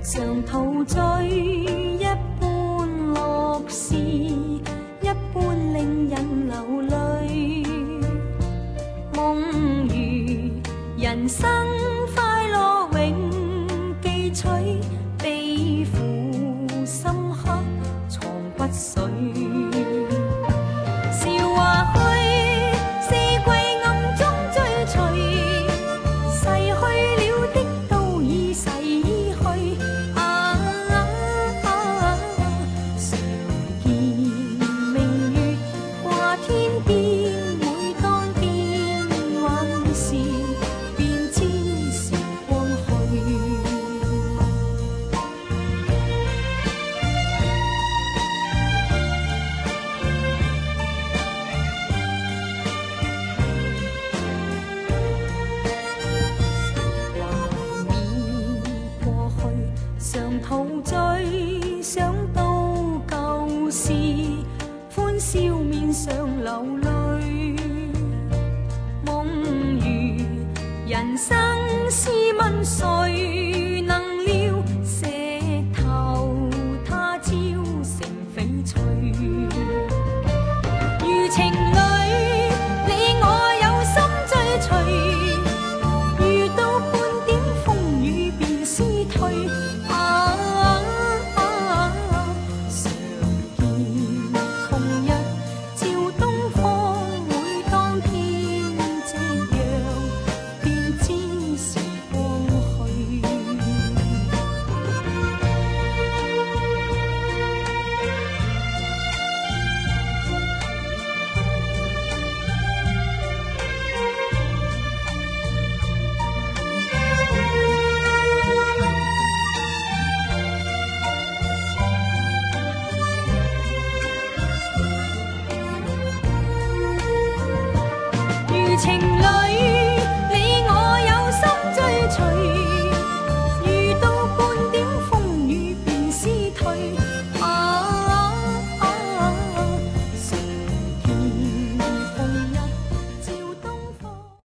常陶醉，一般乐事，一般令人流泪。梦如人生快乐永记取，悲苦深刻藏骨髓。笑话去，四季暗中追随，逝去了的都已逝去。常见明月挂天边，每当变幻时，便知时光去。常陶醉，想到旧事，欢笑面上流泪。梦如人生，试问谁能料，石头他朝成翡翠。如情侣，你我有心追随，遇到半點風雨便思退。常見同日照東方，每當天夕陽，便知時光去。如情侶。